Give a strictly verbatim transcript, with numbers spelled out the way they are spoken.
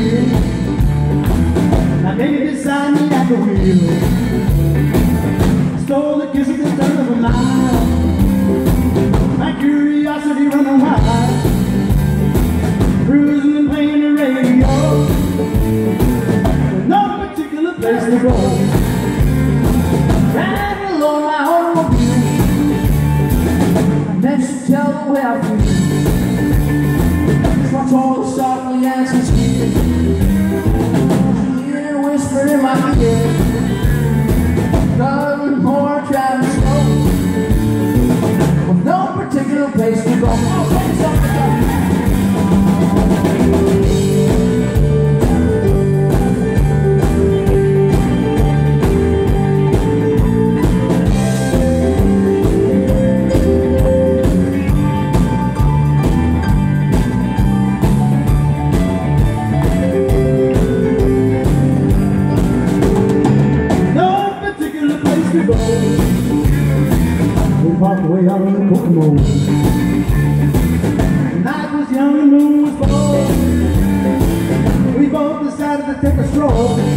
feel. Now baby beside me at the wheel. Stole the kiss at the turn of a mile. My curiosity running wild. Cruising and playing the radio. With no particular place to go. Driving along my automobile. I next tell the way I feel. So I told her softly as we speak. Hear her whisper in my ear. Nothing more driving slow. With no particular place to go. Oh, say something. We walked away out on the Kokomo. The night was young and the moon was full. We both decided to take a stroll.